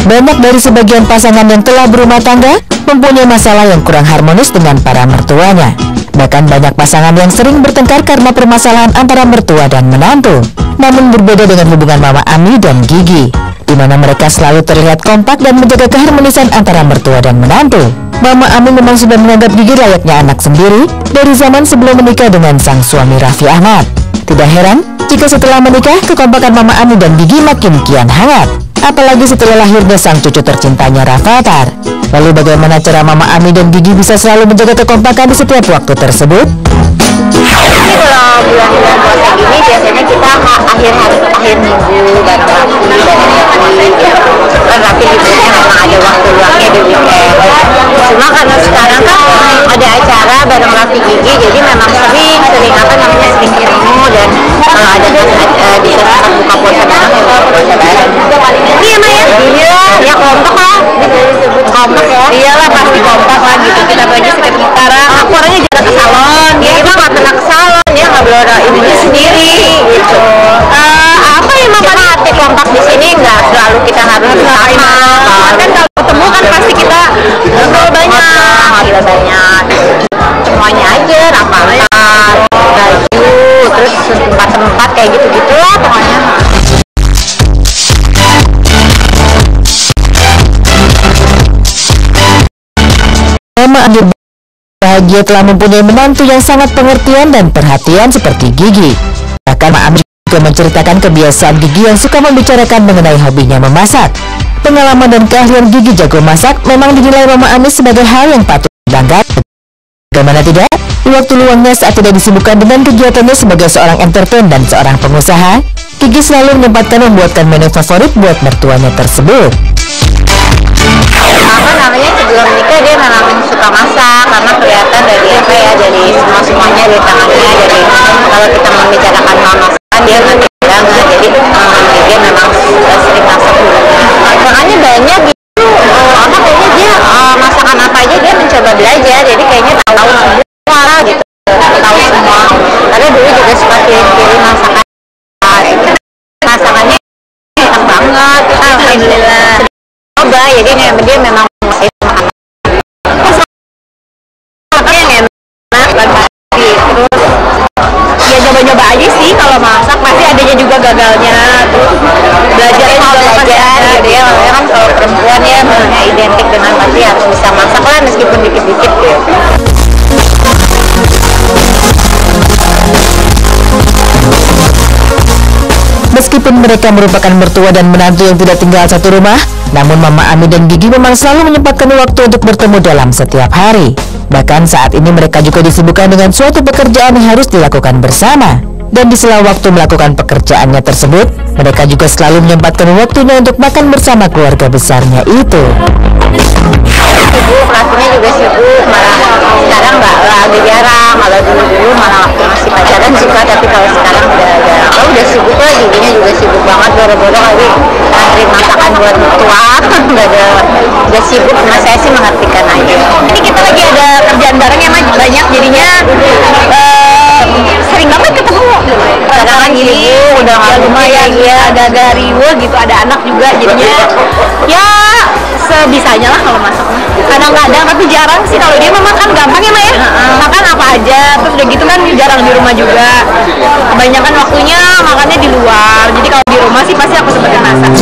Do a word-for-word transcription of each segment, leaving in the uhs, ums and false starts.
banyak dari sebagian pasangan yang telah berumah tangga mempunyai masalah yang kurang harmonis dengan para mertuanya. Bahkan banyak pasangan yang sering bertengkar karena permasalahan antara mertua dan menantu. Namun berbeda dengan hubungan Mama Ami dan Gigi, di mana mereka selalu terlihat kompak dan menjaga keharmonisan antara mertua dan menantu. Mama Ami memang sudah menganggap Gigi layaknya anak sendiri dari zaman sebelum menikah dengan sang suami Raffi Ahmad. Tidak heran jika setelah menikah, kekompakan Mama Ami dan Gigi makin kian hangat. Apalagi setelah lahirnya sang cucu tercintanya Rafathar. Lalu bagaimana cara Mama Ami dan Gigi bisa selalu menjaga kekompakan di setiap waktu tersebut? Jadi kalau bulan-bulan puasa gini biasanya kita akhir hari akhir minggu bareng Raffi dan Gigi gitu. Kan Raffi liburnya memang ada waktu luangnya di weekend. Cuma karena sekarang kan ada acara bareng Raffi Gigi, jadi memang sering sering apa namanya sering ketemu, dan kalau ada uh, di saat buka puasa bareng ya buka puasa bareng. Iya Maya? Iya, ya kompak lah. Kompak ya? Iyalah pasti kompak lah gitu. Kita bagi sekitar utara. Aku orangnya jarang ke salon. Dia emang nggak pernah ke salon, dia nggak belora ibunya sendiri gitu. Uh, apa yang makanya hati kompak di sini nggak selalu kita harus sama. Kan kalau ketemu kan pasti kita ngobrol banyak, ngobrol banyak. Semuanya aja, rapat-rapat, baju, terus tempat-tempat kayak gitu-gitu lah pokoknya. Mama Ami bahagia telah mempunyai menantu yang sangat pengertian dan perhatian seperti Gigi. Bahkan Mama Ami juga menceritakan kebiasaan Gigi yang suka membicarakan mengenai hobinya memasak. Pengalaman dan keahlian Gigi jago masak memang dinilai Mama Ami sebagai hal yang patut dibanggakan. Bagaimana tidak, di waktu luangnya saat tidak disibukkan dengan kegiatannya sebagai seorang entertain dan seorang pengusaha, Gigi selalu menyempatkan membuatkan menu favorit buat mertuanya tersebut. Apa namanya, sebelum nikah dia memang suka masak, karena kelihatan dari apa ya, dari semua semuanya dari tangannya, dari kalau kita membicarakan hal masakan dia ngerti banget, jadi um, dia memang sering masak dulu. Makanya banyak gitu, uh, apa kayaknya dia uh, masakan apa aja dia mencoba belajar, jadi kayaknya tahu semua lah gitu, tahu semua. Karena dulu juga suka pilih-pilih masakan, masakannya enak banget, alhamdulillah. Coba, jadi dia memang menguasai makan. Masaknya yang enak banget. Terus ya nyoba-nyoba aja sih, kalau masak pasti adanya juga gagalnya. Terus belajarnya juga pasti ada gitu ya. Makanya kan kalau perempuan ya punya identik dengan pasti harus bisa masak lah meskipun dikit-dikit gitu. Meskipun mereka merupakan mertua dan menantu yang tidak tinggal satu rumah, namun Mama Ami dan Gigi memang selalu menyempatkan waktu untuk bertemu dalam setiap hari. Bahkan saat ini mereka juga disibukkan dengan suatu pekerjaan yang harus dilakukan bersama. Dan di sela waktu melakukan pekerjaannya tersebut, mereka juga selalu menyempatkan waktunya untuk makan bersama keluarga besarnya itu. Sibuk, Raffinya juga sibuk, malah sekarang nggak lagi jarang. Kalau dulu-dulu malah waktu masih pacaran suka, tapi kalau sekarang udah jarang. Oh, udah sibuk lah, giginya juga sibuk banget, boro-boro lagi ngantri masakan buat mertua. Udah ada, udah sibuk, sama saya sih mengertikan aja. Ini kita lagi ada kerjaan bareng yang banyak, jadinya uh, sering banget ketemu. Sekarang kan gini, udah nggak lumayan ya, agak-agak riuh gitu, ada anak juga, jadinya ya sebisanya lah kalau masak. Kadang-kadang, tapi jarang sih. Kalau dia memang kan gampang ya, Maya. Makan apa aja, terus udah gitu kan jarang di rumah juga. Kebanyakan waktunya makannya di luar. Jadi kalau di rumah sih pasti aku sempetin masak.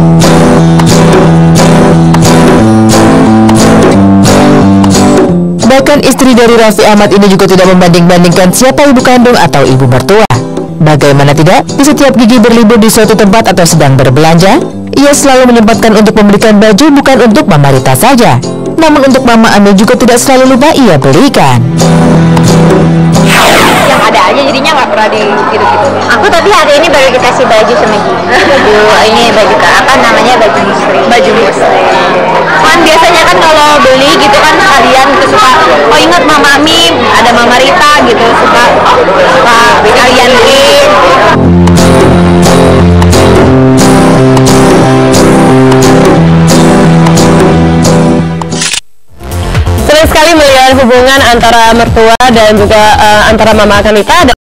Bahkan istri dari Raffi Ahmad ini juga tidak membanding-bandingkan siapa ibu kandung atau ibu mertua. Bagaimana tidak, di setiap Gigi berlibur di suatu tempat atau sedang berbelanja, ia selalu menyempatkan untuk memberikan baju bukan untuk Mama Rita saja, namun untuk Mama Ami juga tidak selalu lupa ia belikan. Yang ada aja jadinya nggak pernah di gitu-gitu. Aku tapi hari ini baru dikasih baju sama Gigi. Baju ini baju ke apa namanya, baju muslim. Baju muslim. Kan biasanya kan kalau beli gitu kan kalian gitu suka, oh ingat Mama Ami, ada Mama Rita gitu, suka oh suka kalian beliin. Sering sekali melihat hubungan antara mertua dan juga uh, antara Mama Kanita.